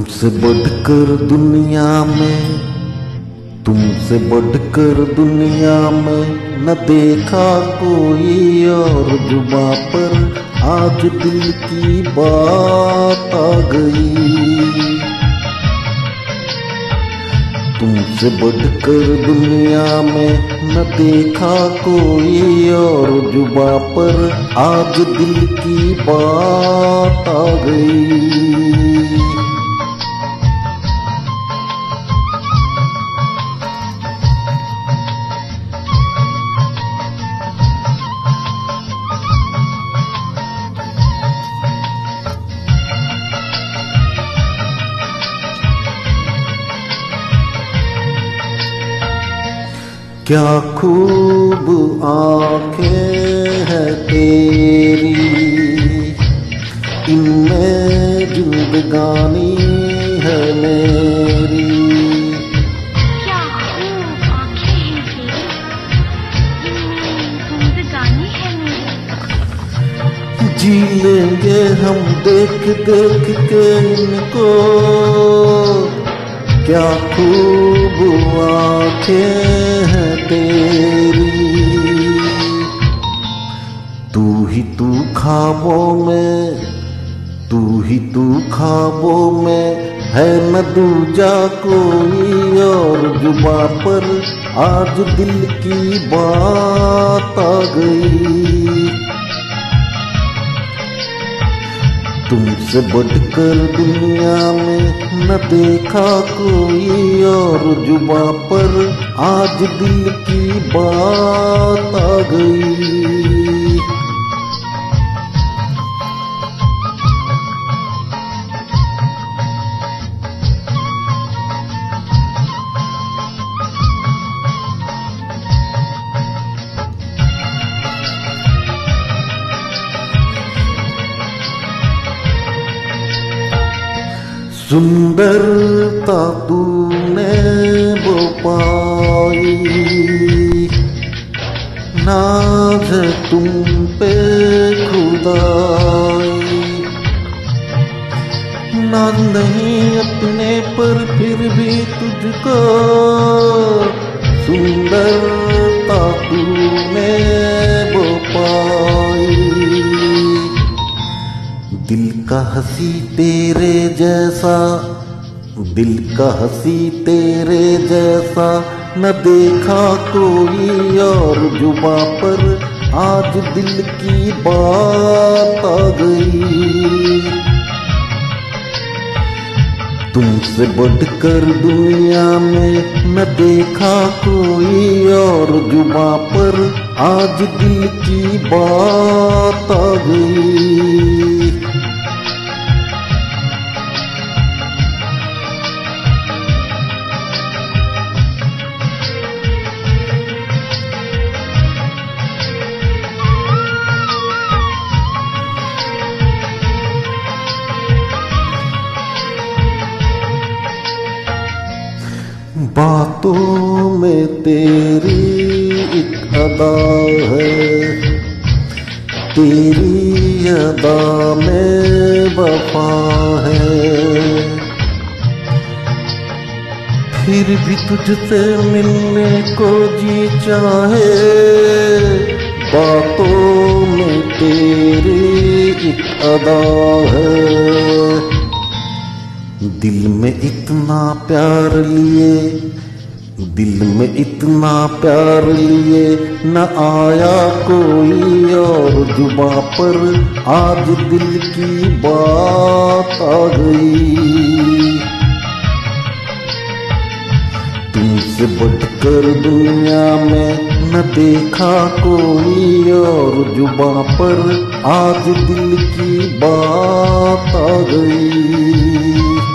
तुमसे बढ़कर दुनिया में, तुमसे बढ़कर दुनिया में न देखा कोई और जुबां पर आज दिल की बात आ गई। तुमसे बढ़कर दुनिया में न देखा कोई और जुबां पर आज दिल की बात आ गई। क्या खूब आँखें हैं तेरी, इनमें जिंदगानी है मेरी। क्या खूब आँखें हैं तेरी, इनमें जिंदगानी है मेरी। जी लेंगे हम देख देख के इनको, क्या खूब आँखें हैं तेरी। तू ही तू ख्वाबों में, तू ही तू ख्वाबों में है न दूजा कोई और जुबां पर आज दिल की बात आ गई। तुमसे बढ़कर दुनिया में न देखा कोई और जुबां पर आज दिल की बात आ गई। सुंदरता तूने वो पाई, नाज तुम पे खुदाई। नाज नहीं अपने पर फिर भी तुझको, सुंदरता तूने वो पाई। दिल का हंसी तेरे जैसा, दिल का हंसी तेरे जैसा न देखा कोई और जुबां पर आज दिल की बात आ गई। तुमसे बढ़कर दुनिया में न देखा कोई और जुबां पर आज दिल की बात आ गई। बातों में तेरी एक अदा है, तेरी अदा में वफा है। फिर भी तुझसे मिलने को जी चाहे, बातों में तेरी एक अदा है। दिल में इतना प्यार लिए, दिल में इतना प्यार लिए न आया कोई और जुबां पर आज दिल की बात आ गई। तुमसे बढ़कर दुनिया में न देखा कोई और जुबां पर आज दिल की बात आ गई।